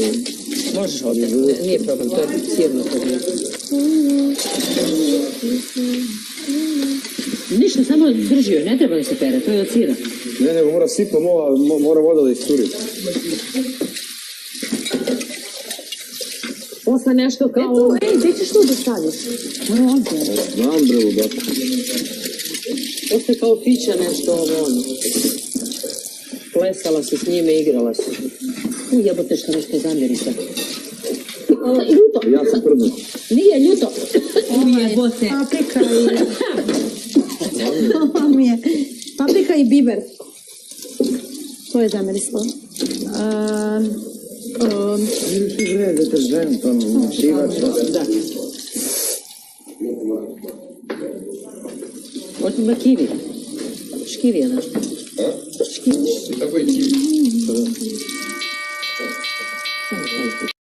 Možeš ovdje, nije problem, to je sirno problem. Ništa, samo drži joj, ne treba da se pere, to je od sira. Ne, nego mora sitno, mora voda da iscuri. Posle nešto kao... Ej, gdje ćeš tu da staviš? Znam bre, ludaku. Posle kao pića nešto ono. Plesala si s njime, igrala si. Jebote što nešto zamjeri se. Ljuto. Ja sam prdno. Nije ljuto. Jebote. Paprika i... Paprika i biber. To je zamirislo. Ti bre, deteržent, ono, šivača. Da. Hoćemo da kivi. Škivi je nešto. Tako je kivi.